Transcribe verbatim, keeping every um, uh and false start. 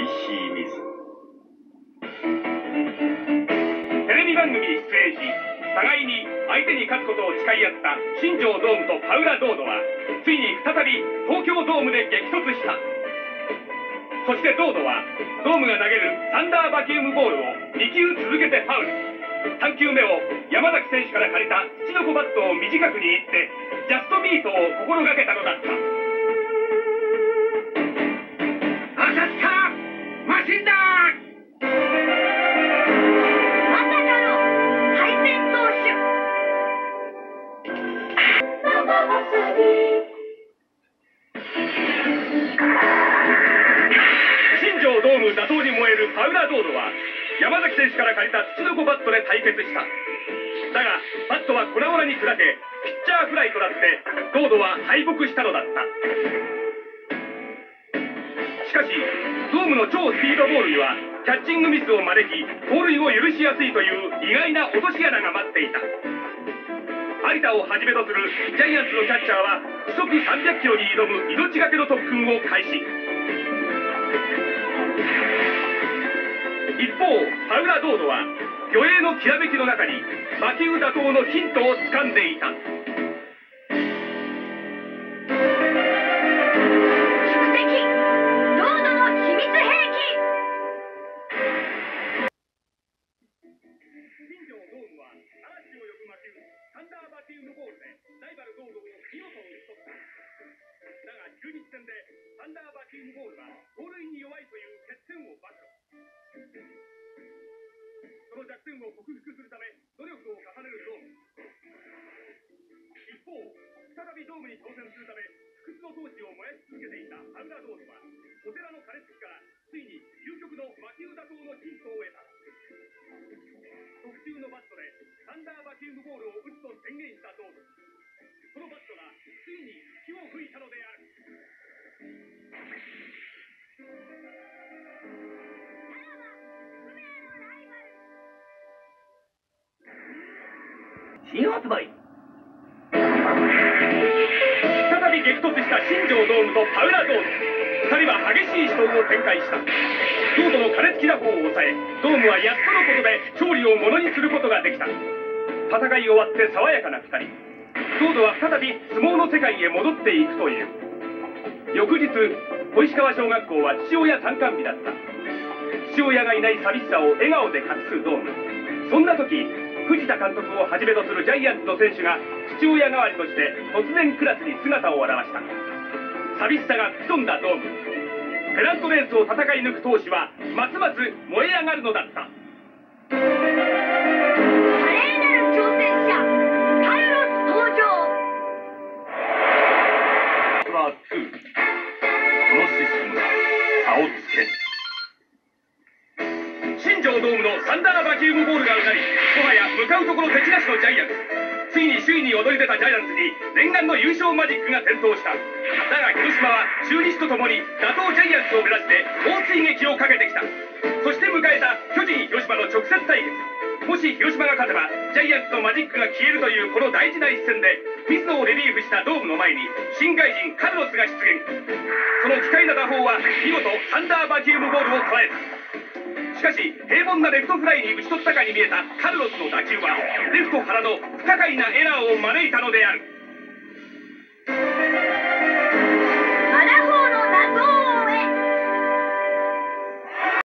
いしい水。 テレビ番組に出演し、互いに相手に勝つことを誓い合った新庄ドームとパウラドードはついに再び東京ドームで激突した。そしてドードはドームが投げるサンダーバキュームボールをにきゅう続けてファウル。さんきゅうめを山崎選手から借りた土の子バットを短く握ってジャストミートを心がけたのだった。 当たった！マシンだ！まさかの敗戦投手。 新庄ドーム打倒に燃えるパウラドードは山崎選手から借りた土の子バットで対決した。だがバットは粉々に砕けピッチャーフライとなってドードは敗北したのだった。しかしドームの超スピードボールにはキャッチングミスを招き盗塁を許しやすいという意外な落とし穴が待っていた。有田をはじめとするジャイアンツのキャッチャーは時速さんびゃくキロに挑む命がけの特訓を開始。一方パウラドードは魚影のきらめきの中に魔球打倒のヒントをつかんでいた。サンダーバキュームボールでライバルドードを見事打ち取った。だが中日戦でサンダーバキュームボールは盗塁に弱いという欠点を暴露。その弱点を克服するため努力を重ねるドーム。一方再びドームに挑戦するため不屈の闘志を燃やし続けていたパウラドードはお寺の鐘つきからついに究極の魔球打倒のヒントを得た。特注のバットでサンダーバキュームボールを打つと宣言したドーム。そのバットがついに火を吹いたのである。 新発売。 再び激突した新庄ドームとパウラドーム。ふたりは激しい死闘を展開した。ドードの金付き打法を抑えドームはやっとのことで勝利をものにすることができた。戦い終わって爽やかなふたり。ドードは再び相撲の世界へ戻っていくという。翌日小石川小学校は父親参観日だった。父親がいない寂しさを笑顔で隠すドーム。そんな時藤田監督をはじめとするジャイアンツの選手が父親代わりとして突然クラスに姿を現した。寂しさが吹き飛んだドーム。ペナントレースを戦い抜く闘志はますます燃え上がるのだった。 華麗なる挑戦者カルロス登場。 プラツー。このシステムが差をつける。 新庄ドームのサンダーバキュームボールがうなりもはや向かうところ敵なしのジャイアンツ。ついに首位に躍り出たジャイアンツに念願の優勝マジックが点灯した。だが広島は中日とともに打倒ジャイアンツを目指して猛追撃をかけてきた。そして迎えた巨人広島の直接対決。もし広島が勝てばジャイアンツのマジックが消えるというこの大事な一戦で水野をレリーフしたドームの前に新外人カルロスが出現。その奇怪な打法は見事サンダーバキュームボールを捉えた。しかし平凡なレフトフライに打ち取ったかに見えたカルロスの打球はレフト原の不可解なエラーを招いたのである。